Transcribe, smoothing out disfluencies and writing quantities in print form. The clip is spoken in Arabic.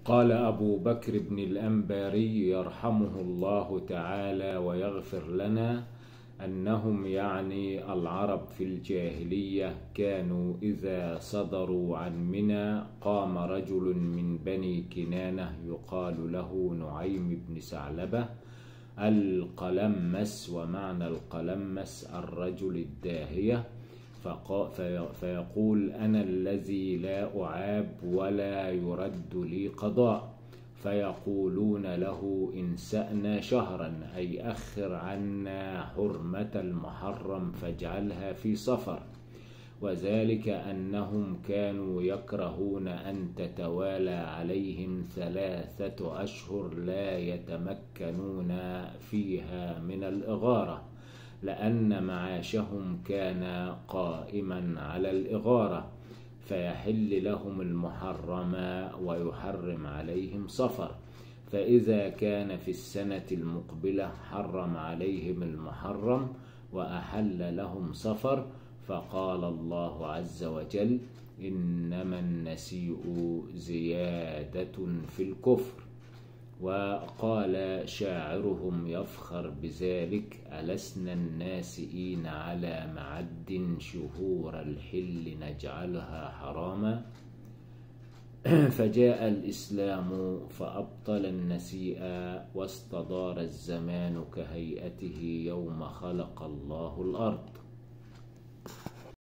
قال أبو بكر بن الأنباري يرحمه الله تعالى ويغفر لنا أنهم يعني العرب في الجاهلية كانوا إذا صدروا عن منى قام رجل من بني كنانة يقال له نعيم بن ثعلبة القلمس، ومعنى القلمس الرجل الداهية، فيقول أنا الذي لا أعاب ولا يرد لي قضاء، فيقولون له إن سأنا شهرا أي أخر عنا حرمة المحرم فاجعلها في صفر، وذلك أنهم كانوا يكرهون أن تتوالى عليهم 3 أشهر لا يتمكنون فيها من الإغارة، لأن معاشهم كان قائما على الإغارة، فيحل لهم المحرم ويحرم عليهم صفر، فإذا كان في السنة المقبلة حرم عليهم المحرم وأحل لهم صفر، فقال الله عز وجل إنما النسيء زيادة في الكفر. وقال شاعرهم يفخر بذلك ألسنا الناسئين على معد شهور الحل نجعلها حراما، فجاء الإسلام فأبطل النسيء واستدار الزمان كهيئته يوم خلق الله الأرض.